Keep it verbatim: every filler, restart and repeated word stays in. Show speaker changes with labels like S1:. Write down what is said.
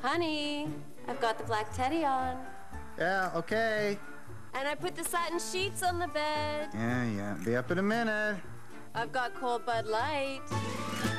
S1: Honey, I've got the black teddy on.
S2: Yeah, okay.
S1: And I put the satin sheets on the bed.
S2: Yeah, yeah. Be up in a minute.
S1: I've got cold Bud Light.